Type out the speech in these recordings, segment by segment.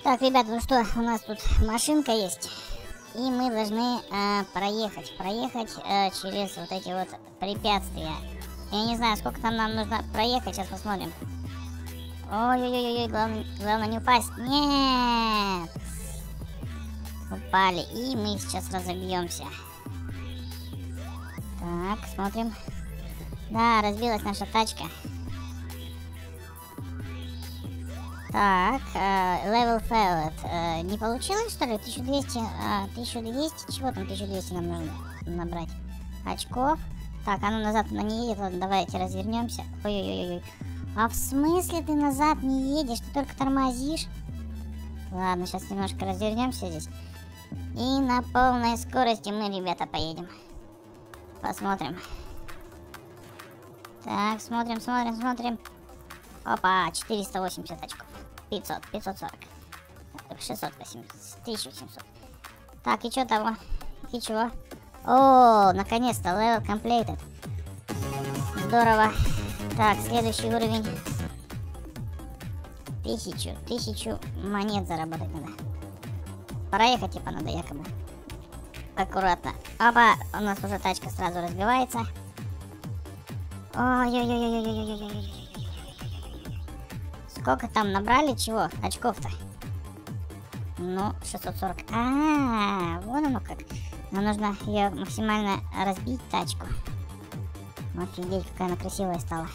Так, ребята, ну что, у нас тут машинка есть. И мы должны проехать через вот эти вот препятствия. Я не знаю, сколько там нам нужно проехать, сейчас посмотрим. Ой-ой-ой, главное не упасть. Нет! Упали, и мы сейчас разобьемся. Так, смотрим. Да, разбилась наша тачка. Так, level failed. Не получилось, что ли? 1200, 1200, чего там 1200 нам нужно набрать? Очков. Так, оно назад она не едет, ладно, давайте развернемся. Ой-ой-ой. А в смысле ты назад не едешь? Ты только тормозишь? Ладно, сейчас немножко развернемся здесь. И на полной скорости мы, ребята, поедем. Посмотрим. Так, смотрим. Опа, 480 очков. 500, 540. 680, 1700. Так, и что того? И чего? О, наконец-то, level completed. Здорово. Так, следующий уровень. 1000 монет заработать надо. Проехать типа надо якобы. Аккуратно. Опа, у нас уже тачка сразу разбивается. Ой-ой-ой-ой-ой-ой-ой-ой-ой-ой. Сколько там набрали чего? Очков-то? Ну, 640. Вон оно как. Нам нужно ее максимально разбить, тачку. Офигеть, какая она красивая стала.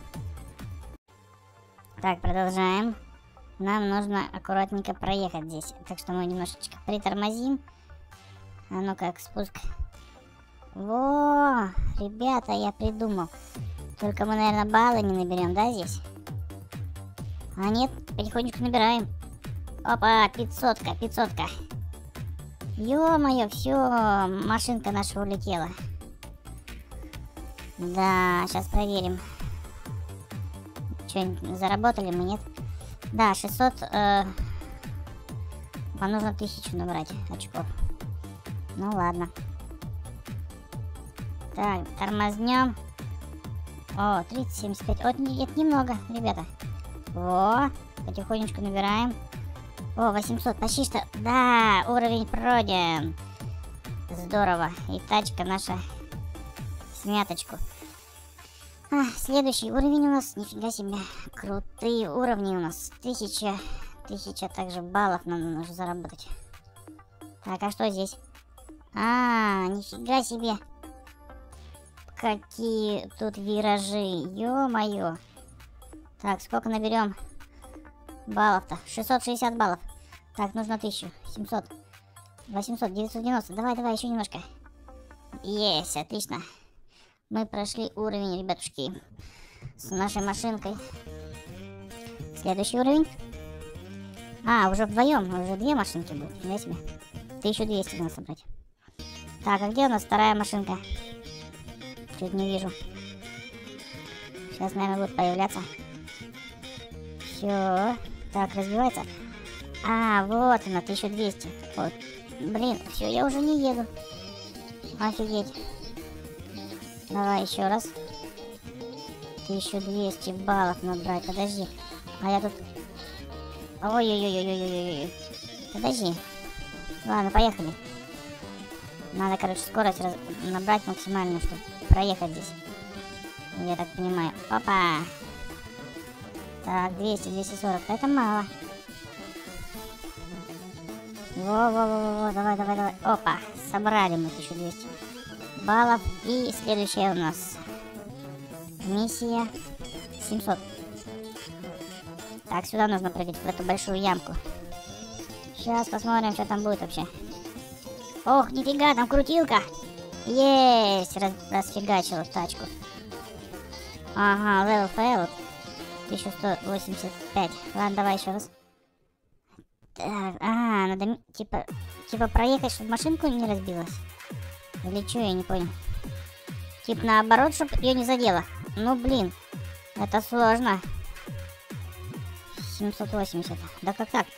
Так, продолжаем. Нам нужно аккуратненько проехать здесь. Так что мы немножечко притормозим. А ну как, спуск. Во, ребята, я придумал. Только мы, наверное, баллы не наберем, да, здесь? А нет, потихонечку набираем. Опа, 500-ка, 500-ка. Ё-моё, все, машинка наша улетела. Да, сейчас проверим. Что-нибудь заработали мы, нет? Да, 600. Вам нужно 1000 набрать очков. Ну ладно. Так, тормознем. О, 30-75. Вот, это немного, ребята. Во, потихонечку набираем. О, 800, почти что. Да, уровень пройден. Здорово. И тачка наша смяточку. Следующий уровень у нас. Нифига себе. Крутые уровни у нас. 1000 также баллов нам нужно заработать. Так, а что здесь? Нифига себе. Какие тут виражи. Ё-моё. Так, сколько наберем баллов-то? 660 баллов. Так, нужно 1000. 700. 800. 990. Давай, еще немножко. Есть, отлично. Мы прошли уровень, ребятушки, с нашей машинкой. Следующий уровень. Уже вдвоем. Уже 2 машинки будут. Фига себе. 1200 надо собрать. Так, а где у нас вторая машинка? Чуть не вижу. Сейчас, наверное, будет появляться. Все. Так, разбивается. Вот она, 1200. Вот. Блин, все, я уже не еду. Офигеть. Давай еще раз. 1200 баллов набрать. Подожди. А я тут... Ой-ой-ой-ой-ой-ой-ой. Подожди. Ладно, поехали. Надо, короче, скорость набрать максимальную, чтобы проехать здесь. Я так понимаю. Опа. Так, 200, 240. Это мало. Во-во-во-во. Давай. Опа. Собрали мы 1200 баллов. И следующая у нас миссия 700. Так, сюда нужно прыгать, в эту большую ямку. Сейчас посмотрим, что там будет вообще. Ох, нифига, там крутилка. Есть, расфигачила тачку. Ага, level failed. 1185. Ладно, давай еще раз. Так, надо типа проехать, чтобы машинку не разбилась. Или что, я не понял. Типа наоборот, чтобы ее не задело. Ну блин, это сложно. 780. Да как так?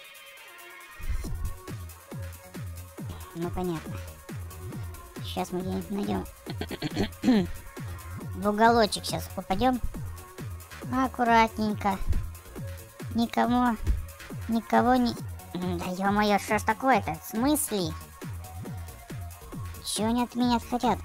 Ну понятно. Сейчас мы где-нибудь найдем. В уголочек сейчас попадем. Аккуратненько. Никого не Да ё-моё, что ж такое-то? В смысле? Чего они от меня хотят?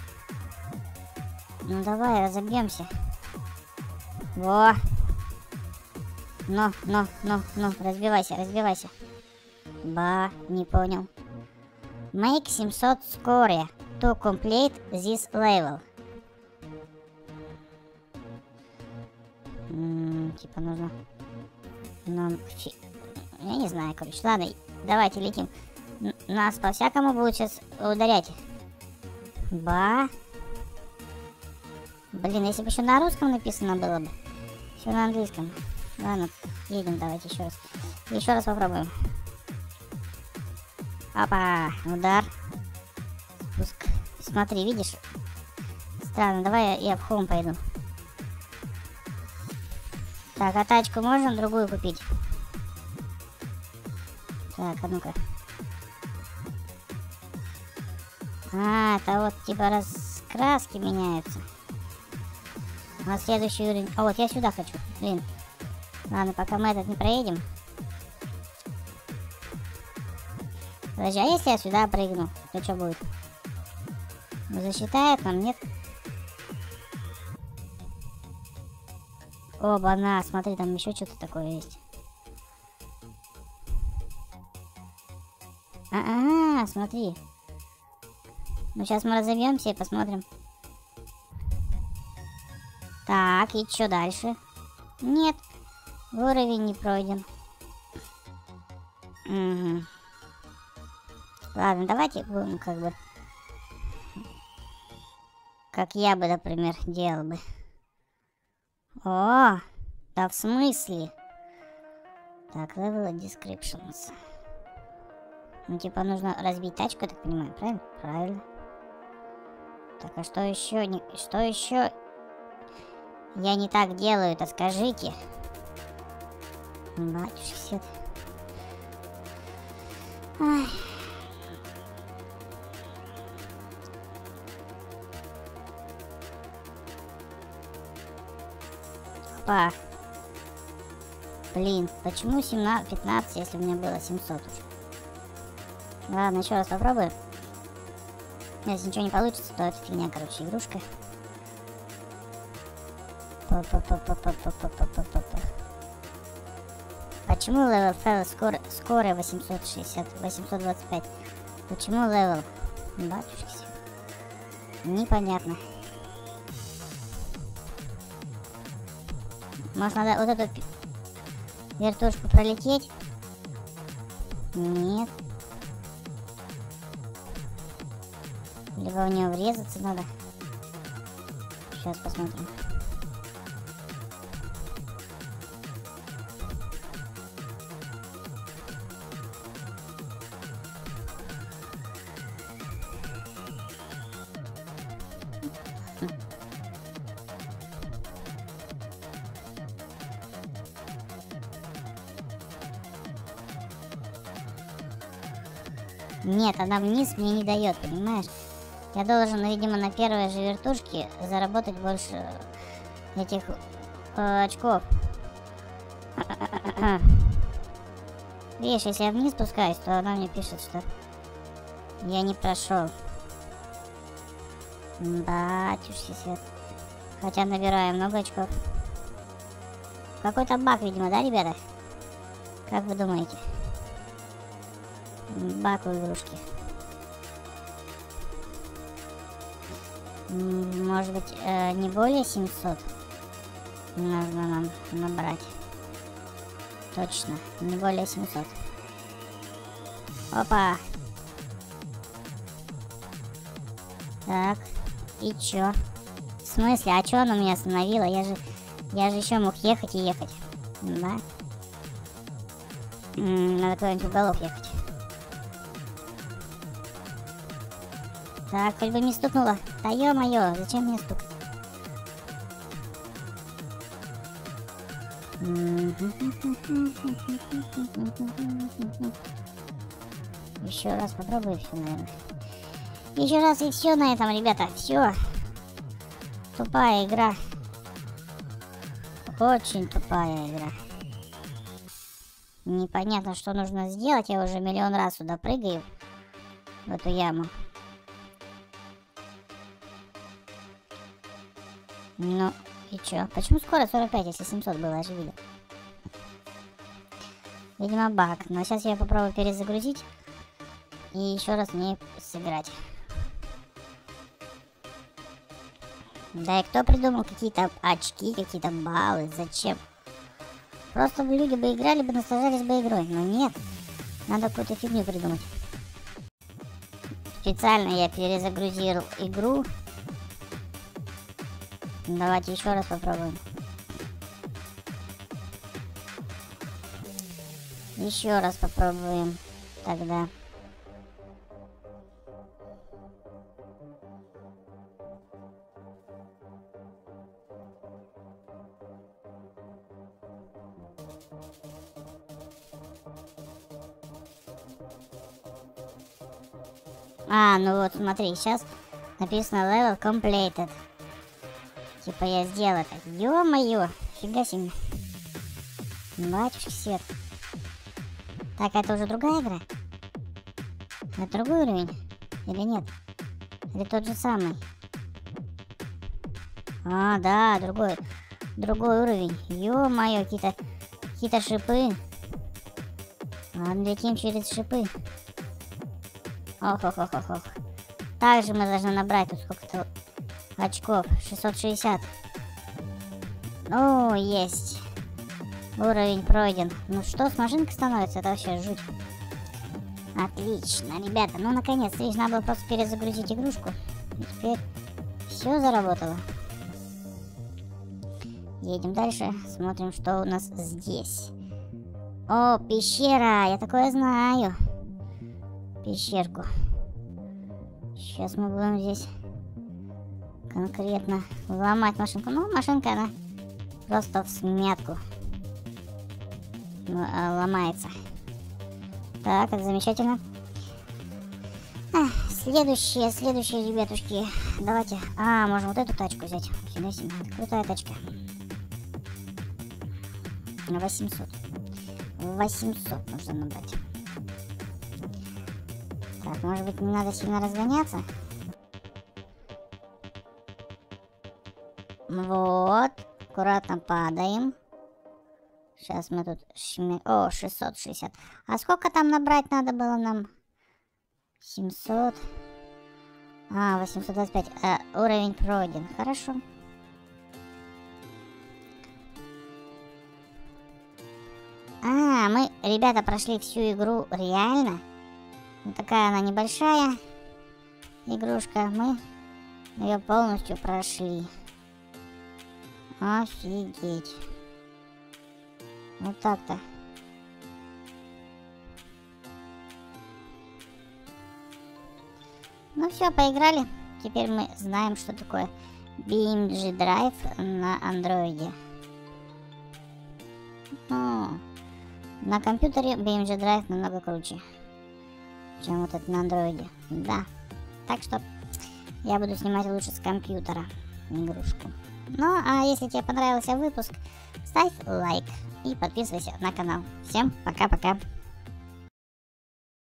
Ну давай, разобьемся. Во! Ну, разбивайся, разбивайся. Ба, не понял. Make 700 score to complete this level. Типа нужно... Нам... Я не знаю, короче. Ладно, давайте летим. Нас по-всякому будут сейчас ударять. Ба. Блин, если бы еще на русском написано было бы. Все на английском. Ладно, едем, давайте еще раз. Еще раз попробуем. Опа, удар. Спуск. Смотри, видишь? Странно, давай я в Home пойду. Так, а тачку можно другую купить? Так, а ну-ка. А, это вот типа раскраски меняются. А следующий уровень... А вот я сюда хочу. Блин. Ладно, пока мы этот не проедем. Подожди, а если я сюда прыгну, то что будет? Засчитает нам, нет? Оба-на, смотри, там еще что-то такое есть. Смотри. Ну, сейчас мы разобьемся и посмотрим. Так, и что дальше? Нет, уровень не пройден. Угу. Ладно, давайте будем как бы... Как я бы, например, делал бы. О, да в смысле? Так, level descriptions. Ну, типа, нужно разбить тачку, я так понимаю, правильно? Правильно. Так, а что еще? Что еще я не так делаю-то, скажите? Батюшки свет. Ай. Опа. Блин, почему 15, если у меня было 700 уже? Ладно, еще раз попробую. Если ничего не получится, то это фигня, короче, игрушка. Почему level fail скоро 860, 825? Почему level? Батюшки. Непонятно. Может, надо вот эту вертушку пролететь? Нет. Либо в нее врезаться надо. Сейчас посмотрим. Нет, она вниз мне не дает, понимаешь? Я должен, видимо, на первой же вертушке заработать больше этих очков. Видишь, если я вниз спускаюсь, то она мне пишет, что я не прошел. Батюшки свет. Хотя набираю много очков. Какой-то баг, видимо, да, ребята? Как вы думаете? Баг у игрушки. Может быть, не более 700 нужно нам набрать. Точно, не более 700. Опа. Так, и чё? В смысле, а чё она меня остановила? Я же еще мог ехать и ехать. Да? Надо куда-нибудь в уголок ехать. Так, хоть бы не стукнула. Да ё-моё, зачем мне стукать? Еще раз попробую все, наверное. Еще раз и все на этом, ребята. Все. Тупая игра. Очень тупая игра. Непонятно, что нужно сделать. Я уже миллион раз сюда прыгаю. В эту яму. Ну, и чё? Почему скорость 45, если 700 было? Я же видел. Видимо, баг. Но сейчас я попробую перезагрузить. И еще раз в ней сыграть. Да и кто придумал какие-то очки, какие-то баллы? Зачем? Просто бы люди бы играли, бы наслаждались бы игрой. Но нет. Надо какую-то фигню придумать. Специально я перезагрузил игру. Давайте еще раз попробуем. Еще раз попробуем тогда. А, ну вот смотри, сейчас написано level completed. Типа я сделал это. Ё-моё, фига себе. Батюшки свет. Так, это уже другая игра? Это другой уровень? Или нет? Или тот же самый? А, да, другой уровень. Ё-моё, какие-то шипы. Ладно, летим через шипы. Ох. Также мы должны набрать тут сколько-то очков. 660. Ну, есть. Уровень пройден. Ну что, с машинкой становится? Это вообще жуть. Отлично, ребята. Ну, наконец-то. Видишь, надо было просто перезагрузить игрушку. И теперь все заработало. Едем дальше. Смотрим, что у нас здесь. О, пещера. Я такое знаю. Пещерку. Сейчас мы будем здесь конкретно ломать машинку. Ну, машинка, она просто в смятку ломается. Так, это замечательно. Следующие, ребятушки. Давайте. А, можем вот эту тачку взять. Фига себе, это крутая тачка. 800 нужно набрать. Так, может быть, не надо сильно разгоняться? Вот. Аккуратно падаем. Сейчас мы тут... О, 660. А сколько там набрать надо было нам? 700. А, 825. Уровень пройден. Хорошо. А, мы, ребята, прошли всю игру реально. Вот такая она небольшая игрушка. Мы ее полностью прошли. Офигеть. Вот так-то. Ну все, поиграли. Теперь мы знаем, что такое BeamNG Drive на андроиде. На компьютере BeamNG Drive намного круче, чем вот этот на андроиде. Да. Так что я буду снимать лучше с компьютера игрушку. Ну, а если тебе понравился выпуск, ставь лайк и подписывайся на канал. Всем пока-пока.